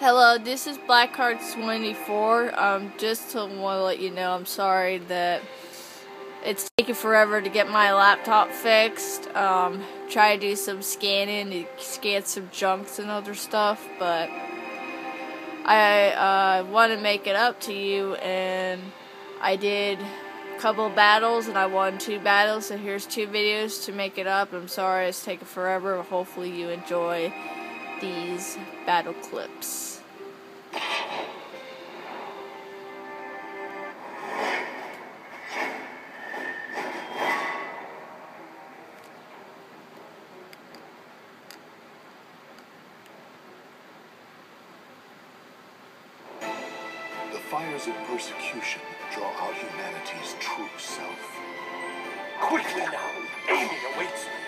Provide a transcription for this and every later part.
Hello, this is Blackheart24. Just to want to let you know, I'm sorry that it's taken forever to get my laptop fixed. Try to do some scanning to scan some junks and other stuff, but I want to make it up to you, and I did a couple of battles, and I won 2 battles, so here's 2 videos to make it up. I'm sorry it's taken forever, but hopefully you enjoy these battle clips. The fires of persecution draw out humanity's true self. Quickly now, Amy awaits me.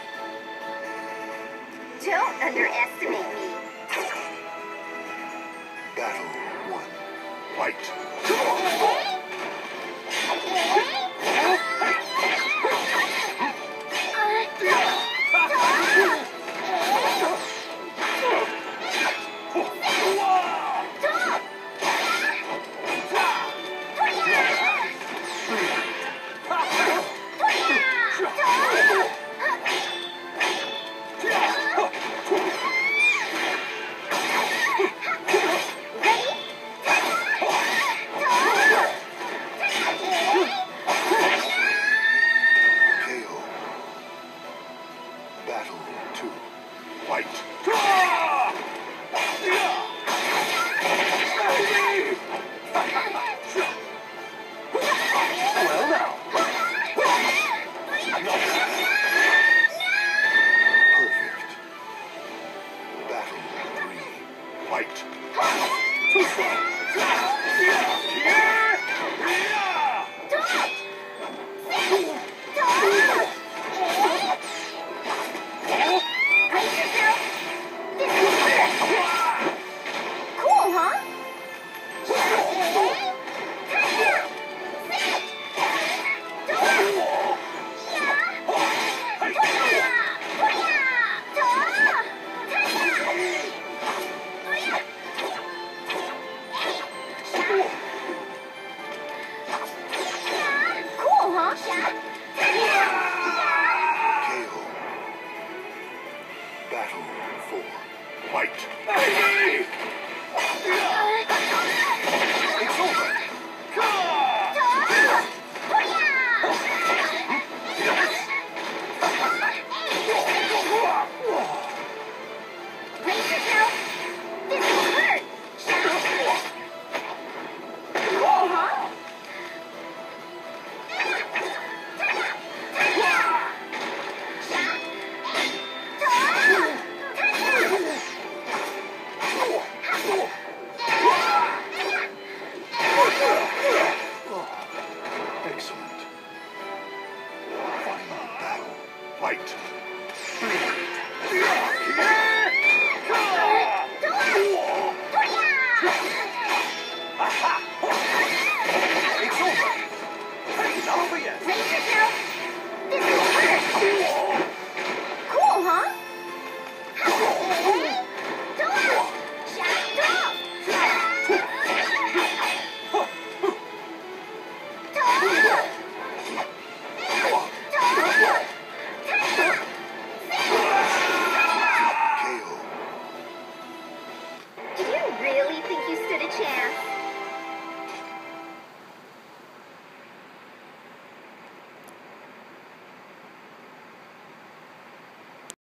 Don't underestimate me. Battle 1. Fight! Battle 2. Fight! Well now. Perfect. Battle 3. Fight! Cool, huh? Cool, huh? KO. Battle 4. Fight! It's over. Brace yourself. This will hurt. Cool, huh? Excellent. Final battle. Fight! It's over. Not over yet. Brace yourself. This will hurt. Cool, huh? KO. Did you really think you stood a chance?